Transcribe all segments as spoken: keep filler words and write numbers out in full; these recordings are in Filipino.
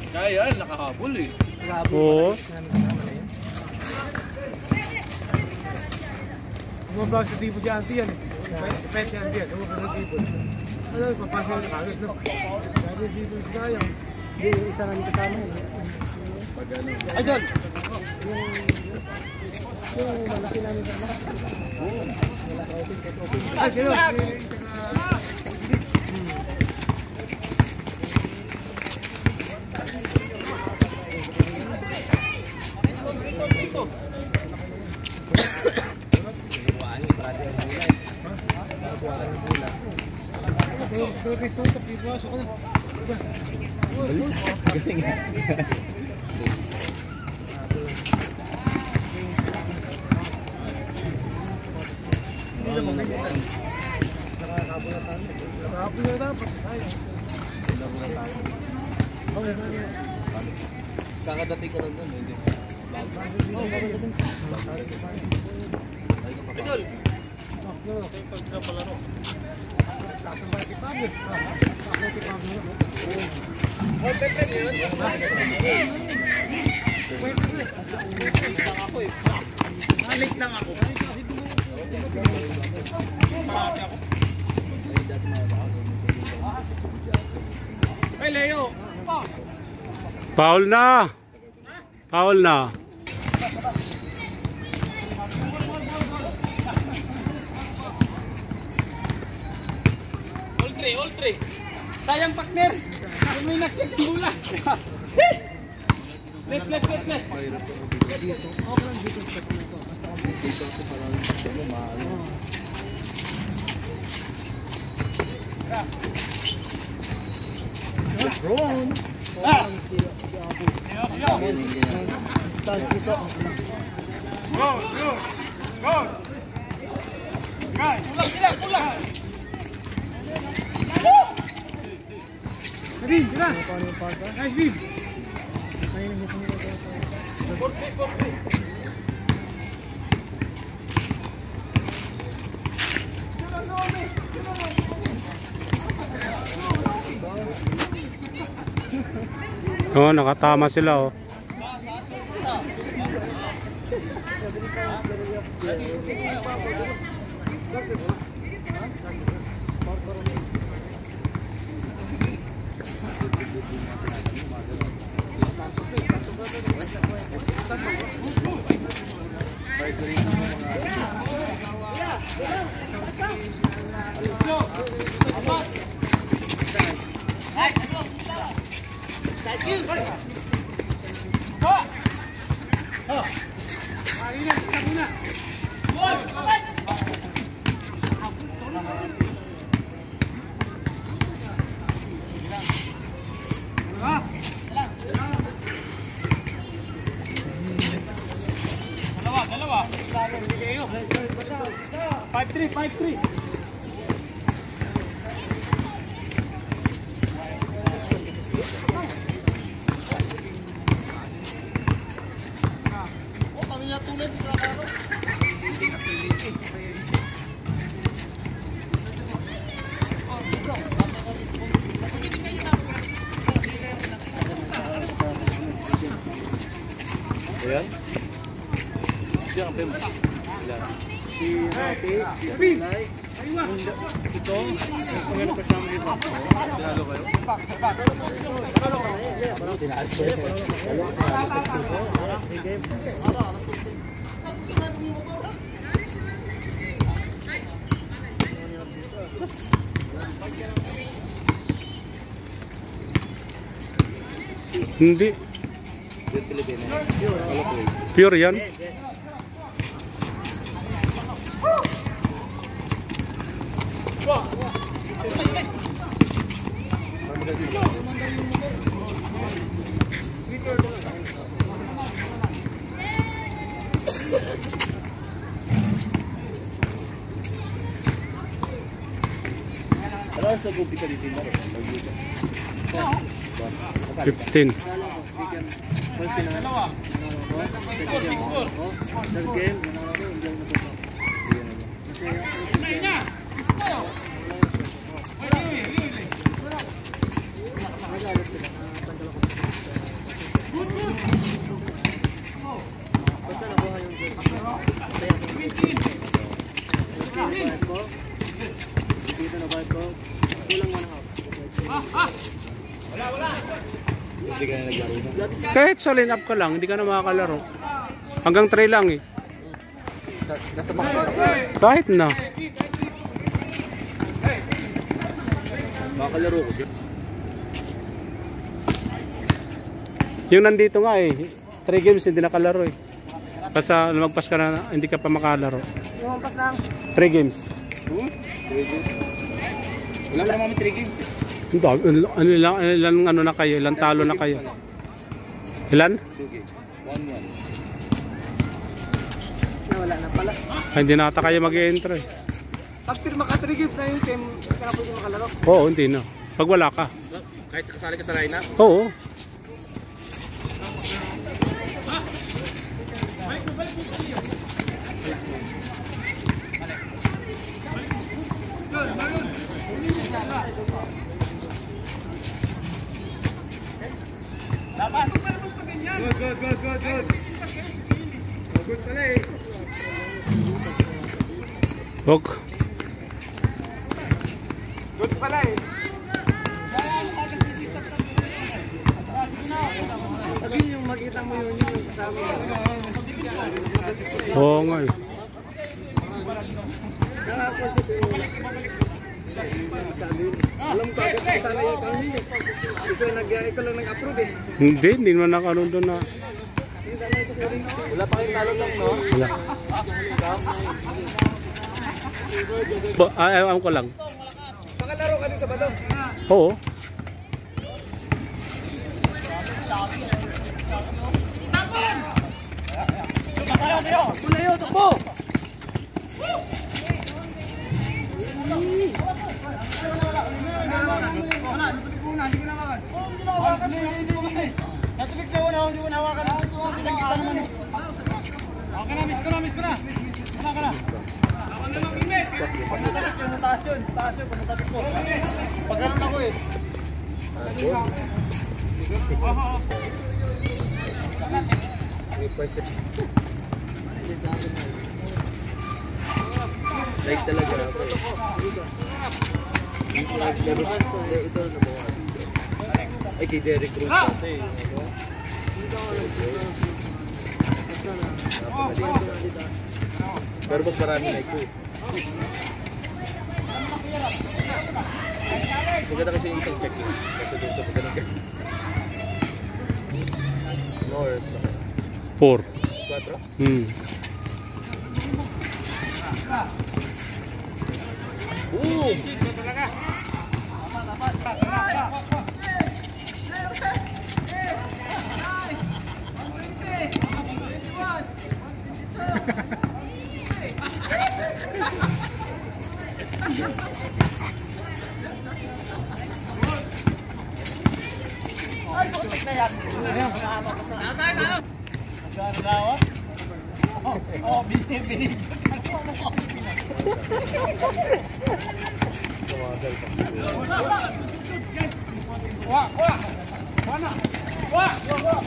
Kaya, nakahabol eh. Oo. Umabang sa tipo si Auntie yan eh. Pet si Auntie yan, umabang sa tipo. Ano, papasok na kagad, no? Sabi yung tipo si Kayang. Hindi, yung isa namin kasama yun. Ay, doon! Yung malaki namin sa mga. Ay, sino? Kakadating ka lang doon, hindi. Idol! Pagkapalaro. Oh, Pepe yun? Balik lang ako. Hey, Leo! Foul na! Foul na! All three, all three. Sayang partner. May nakit ng bola. Left, left, left, left. Ron! Ah! Go, go, go! Guys! Pulang sila, pulang! Vin, tira! Nice, Vin! Forte, forte! Oo, nakatama sila oh. Dalawa, dalawa. five three, five three. Oh, kami na tulad sa karo. Ayan. Siya ang pem. Si Happy, si Lai. Ito, ang kasama dito. Tinalo kayo? Hindi. Pure yan. Alas sa gubi ka dito na rin. fifteen. First game. Dalawa. six four, six four. Third game. Main na. Hindi ka na naglaro na. Kahit sa line-up ka lang, hindi ka na makakalaro. Hanggang three lang eh. Nasa mga Kahit na. Makakalaro ko dyan. Yung nandito nga eh, three games hindi nakalaro eh. Basta lumagpas ka na, hindi ka pa makalaro. lumampas lang. three games. Wala pa naman three games eh. Hindi, ano ilang, ilan ano na kayo, ilang talo na kayo. Ilan? two games. one one. Nawala na pala. Ay, hindi na ata kayo mag-e-enter eh. Pag pirma ka three games na yung team, hindi ka na pwede makalaro. Oo, hindi na. Pag wala ka. Kahit kasali ka sa lineup. Oo. Good, good, good, good, good. Good pala eh. Wag. Good pala eh. Sabi yung makita mo yun yung kasama. Oo nga eh. Nakakonsip yung sabi. Alam ko agad kung sana yung kami. Ito lang nag- ito lang nag-approve eh. Hindi, hindi naman nakaroon doon na. Wala pa kayong talo lang, no? Wala. Ba, ay, ayaw ko lang. Makalaro ka din sa bato. Oo. Mulayo, takbo! Okay na, miss ko na, miss ko na. Wala ka na. Pag natabik yung taas yun, taas yun, pag natabik ko. Pag ganun ako eh. Like talaga ako eh. Ito na ba? Ay, kay Derek Cruz kasi. Pero mas marami like ko. Maganda kasi yung isang check-in. Kasi doon sa pagganang ka. No oras ba? Four. Quatro? Hmm. Boom! Oh, binib, binib. Wah, wah. Mana? Wah, wah, wah.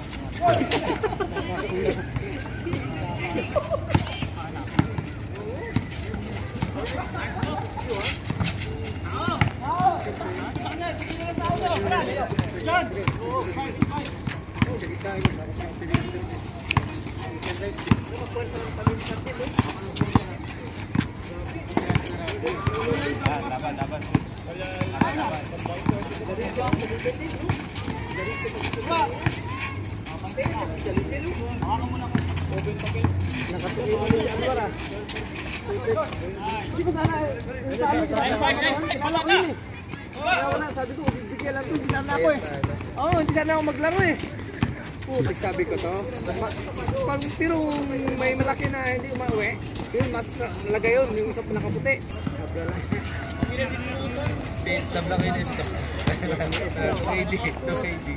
Sabi ko, bibigyan lang ito, hindi sana ako eh. Oo, hindi sana ako maglaro eh. Putik, sabi ko to. Pag, pero may malaki na hindi umauwi, yun, mas nalagay yun, yung isa nakaputi. Stop lang kayo na stop. K D, no K D.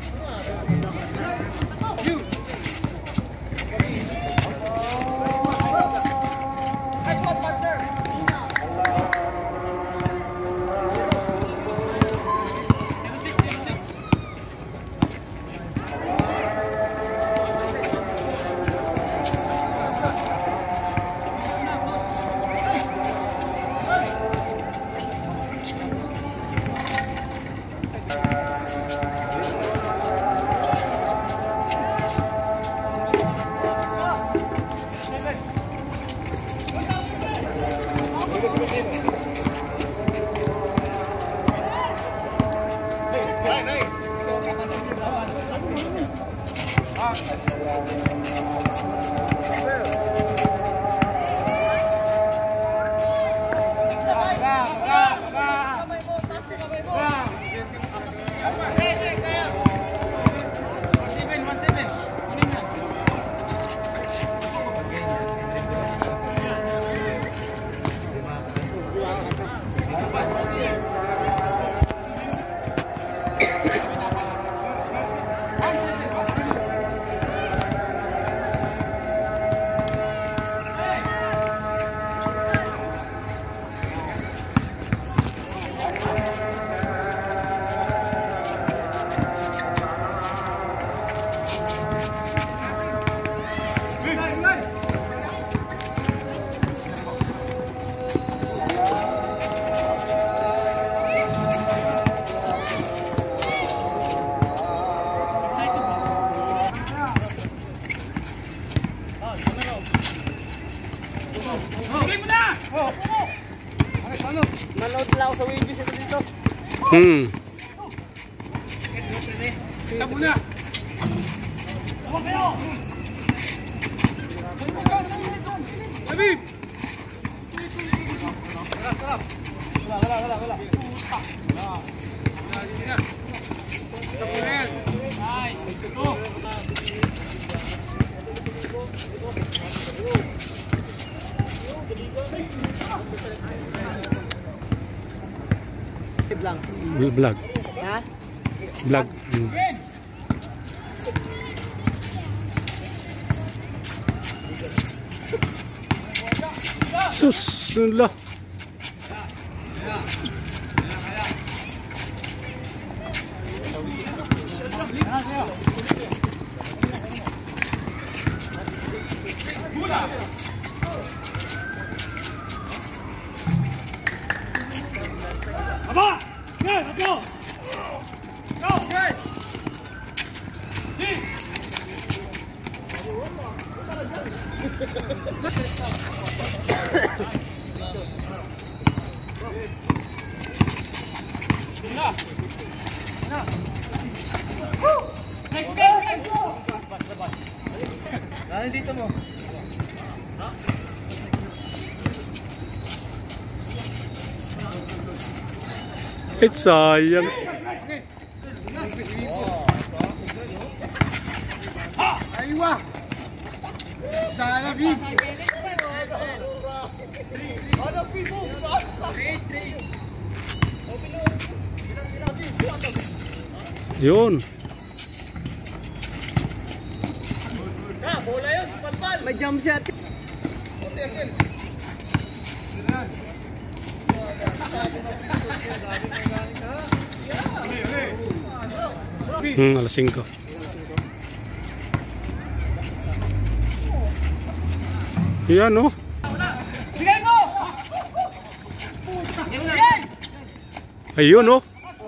Manood lang ako sa Wavy ito dito. Hmm. Kita muna. Habib! Wala, wala, wala, wala. Nice. Go. Lang. Vlog. Ha? Vlog. Hmm. Sus, lah. Aba! Okay, let's go! Go! Okay! Ano dito mo? Eh, sayang. Aywa! Sana, Bib! Yun. May jump shot. Hmm, alas singko. Yan, oh. Bigay mo! Bigay! Ayun, oh.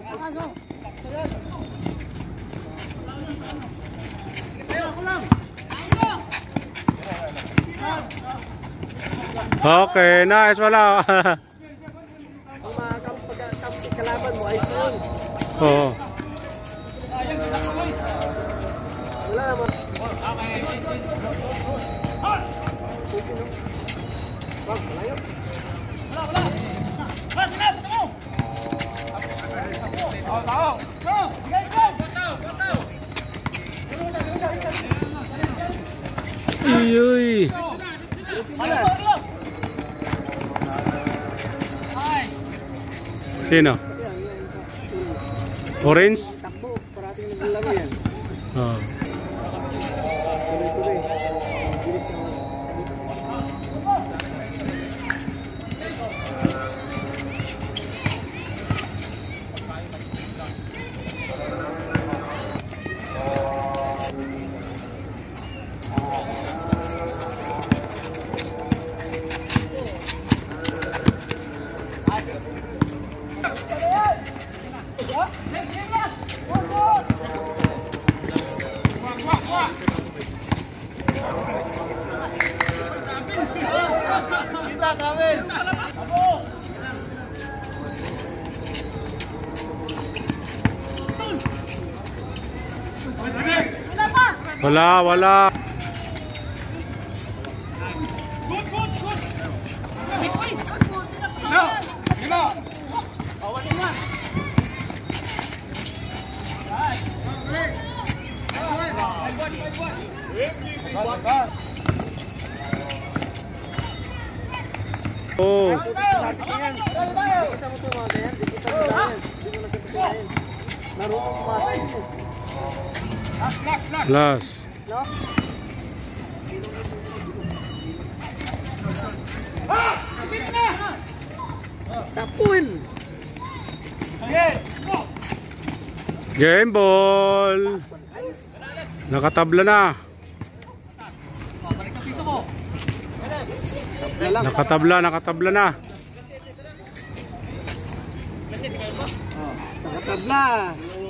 Okay, nice, wala. Ang mga kalaban mo ay yun. Oo. Wala naman. Iyoy. Sino? Orange? Takbo, parating naglaro yan. Oo. Tuloy-tuloy. Bilis naman. Wala, wala. Oh. Last. Tapuin! Game ball. Nakatabla na. Nakatabla, nakatabla na. Nakatabla!